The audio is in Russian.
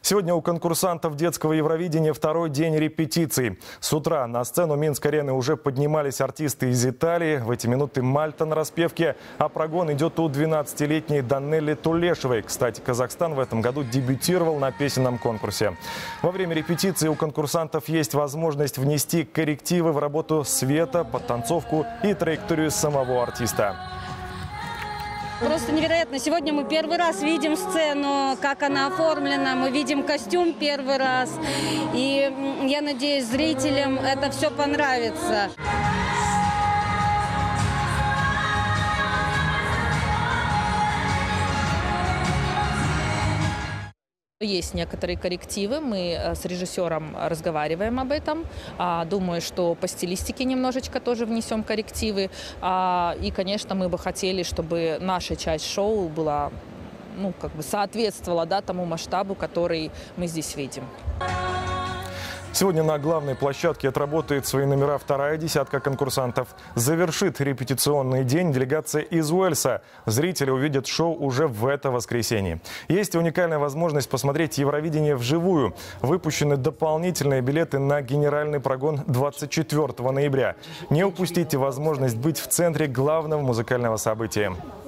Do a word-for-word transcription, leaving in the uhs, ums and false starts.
Сегодня у конкурсантов детского Евровидения второй день репетиций. С утра на сцену Минск-арены уже поднимались артисты из Италии. В эти минуты Мальта на распевке, а прогон идет у двенадцатилетней Данелли Тулешевой. Кстати, Казахстан в этом году дебютировал на песенном конкурсе. Во время репетиции у конкурсантов есть возможность внести коррективы в работу света, подтанцовку и траекторию самого артиста. Просто невероятно. Сегодня мы первый раз видим сцену, как она оформлена. Мы видим костюм первый раз. И я надеюсь, зрителям это все понравится. Есть некоторые коррективы, мы с режиссером разговариваем об этом. Думаю, что по стилистике немножечко тоже внесем коррективы. И, конечно, мы бы хотели, чтобы наша часть шоу была, ну, как бы соответствовала, да, тому масштабу, который мы здесь видим. Сегодня на главной площадке отработает свои номера вторая десятка конкурсантов. Завершит репетиционный день делегация из Уэльса. Зрители увидят шоу уже в это воскресенье. Есть уникальная возможность посмотреть Евровидение вживую. Выпущены дополнительные билеты на генеральный прогон двадцать четвёртого ноября. Не упустите возможность быть в центре главного музыкального события.